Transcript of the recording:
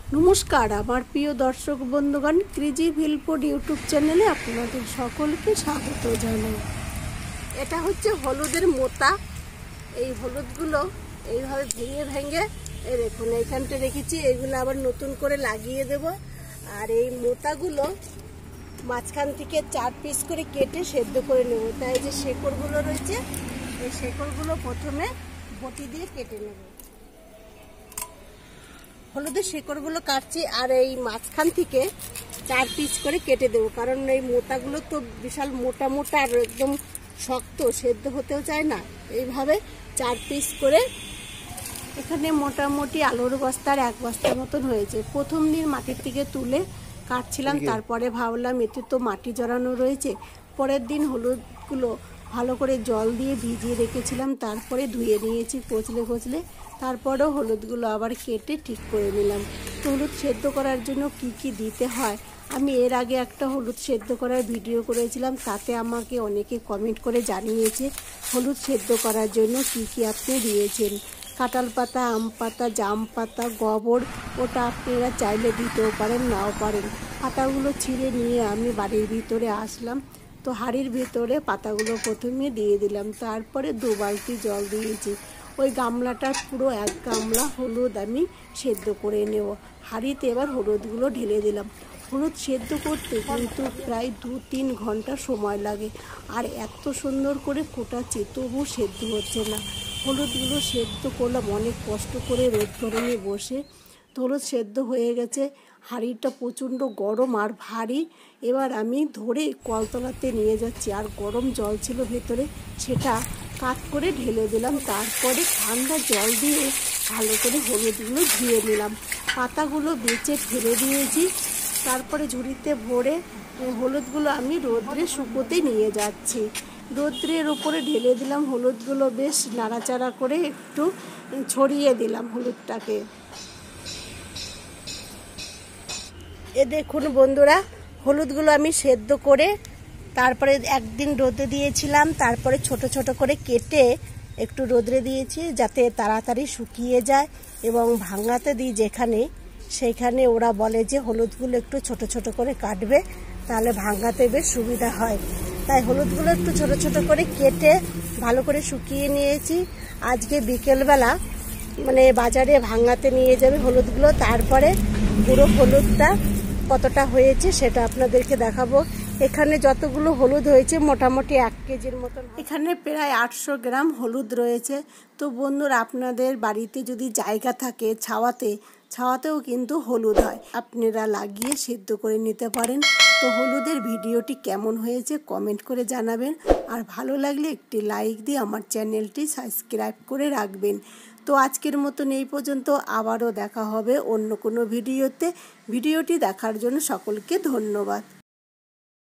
নমস্কার আমার প্রিয় দর্শক বন্ধুগণ, ক্রেজি ভিলফুড ইউটিউব চ্যানেলে আপনাদের সকলকে স্বাগত জানাই। এটা হচ্ছে হলুদের মোতা। এই হলুদগুলো এইভাবে ভেঙে ভেঙে এই দেখুন এইখানটা রেখেছি, এইগুলো আবার নতুন করে লাগিয়ে দেব। আর এই মোতাগুলো মাঝখান থেকে 4 পিস করে কেটে সেদ্ধ করে নেব। তাই যে শেকড়গুলো রয়েছে, এই শেকড়গুলো প্রথমে বটি দিয়ে কেটে নেব। হলুদের শেকড়গুলো কাটছি আর এই মাঝখান থেকে 4 পিস করে কেটে দেবো, কারণ এই মোটাগুলো তো বিশাল মোটা মোটা আর একদম শক্ত, সেদ্ধ হতেও চায় না। এইভাবে 4 পিস করে এখানে মোটামুটি আলুর বস্তার 1 বস্তার মতন হয়েছে। প্রথম দিন মাটির থেকে তুলে কাটছিলাম, তারপরে ভাবলাম এতে তো মাটি জড়ানো রয়েছে। পরের দিন হলুদগুলো ভালো করে জল দিয়ে ভিজিয়ে রেখেছিলাম, তারপরে ধুয়ে নিয়েছি কচলে কচলে। তারপরেও হলুদগুলো আবার কেটে ঠিক করে নিলাম। হলুদ সেদ্ধ করার জন্য কি কি দিতে হয়, আমি এর আগে একটা হলুদ সেদ্ধ করার ভিডিও করেছিলাম, তাতে আমাকে অনেকে কমেন্ট করে জানিয়েছে হলুদ সেদ্ধ করার জন্য কি কি আপনি দিয়েছেন। কাঁঠাল পাতা, আম পাতা, জাম পাতা, গোবর, ওটা আপনারা চাইলে দিতেও পারেন, নাও পারেন। পাতাগুলো ছিঁড়ে নিয়ে আমি বাড়ির ভিতরে আসলাম, তো হাঁড়ির ভিতরে পাতাগুলো প্রথমে দিয়ে দিলাম, তারপরে 2 বালতি জল দিয়েছি। ওই গামলাটার পুরো 1 গামলা হলুদ আমি সেদ্ধ করে নেব। হাঁড়িতে এবার হলুদগুলো ঢেলে দিলাম। হলুদ সেদ্ধ করতে কিন্তু প্রায় 2-3 ঘন্টা সময় লাগে, আর এত সুন্দর করে ফোটাচ্ছি তবু সেদ্ধ হচ্ছে না। হলুদগুলো সেদ্ধ করলাম অনেক কষ্ট করে রোদ গরমে বসে। তো হলুদ সেদ্ধ হয়ে গেছে। হাঁড়িটা প্রচণ্ড গরম আর ভারী। এবার আমি ধরে কলতলাতে নিয়ে যাচ্ছি, আর গরম জল ছিল ভেতরে, সেটা কাট করে ঢেলে দিলাম। তারপরে ঠান্ডা জল দিয়ে ভালো করে হলুদগুলো ধুয়ে নিলাম। পাতাগুলো বেঁচে ফেলে দিয়েছি। তারপরে ঝুড়িতে ভরে হলুদগুলো আমি রোদ্রে শুকোতে নিয়ে যাচ্ছি। রোদ্রের ওপরে ঢেলে দিলাম হলুদগুলো, বেশ নাড়াচাড়া করে একটু ছড়িয়ে দিলাম হলুদটাকে। এ দেখুন বন্ধুরা, হলুদগুলো আমি সেদ্ধ করে তারপরে একদিন রোদে দিয়েছিলাম, তারপরে ছোট ছোট করে কেটে একটু রোদ্রে দিয়েছি যাতে তাড়াতাড়ি শুকিয়ে যায়। এবং ভাঙাতে দিই যেখানে, সেইখানে ওরা বলে যে হলুদগুলো একটু ছোট ছোট করে কাটবে, তাহলে ভাঙাতে বেশ সুবিধা হয়। তাই হলুদগুলো একটু ছোট ছোট করে কেটে ভালো করে শুকিয়ে নিয়েছি। আজকে বিকেলবেলা বাজারে ভাঙাতে নিয়ে যাবে হলুদগুলো, তারপরে পুরো হলুদটা কতটা হয়েছে সেটা আপনাদেরকে দেখাবো। এখানে যতগুলো হলুদ হয়েছে মোটামুটি 1 কেজির মতন। এখানে প্রায় 800 গ্রাম হলুদ রয়েছে। তো বন্ধুরা, আপনাদের বাড়িতে যদি জায়গা থাকে ছাওয়াতেও কিন্তু হলুদ হয়, আপনারা লাগিয়ে সিদ্ধ করে নিতে পারেন। তো হলুদের ভিডিওটি কেমন হয়েছে কমেন্ট করে জানাবেন, আর ভালো লাগলে একটি লাইক দিয়ে আমার চ্যানেলটি সাবস্ক্রাইব করে রাখবেন। তো আজকের মতন এই পর্যন্ত, আবারও দেখা হবে অন্য কোনো ভিডিওতে। ভিডিওটি দেখার জন্য সকলকে ধন্যবাদ।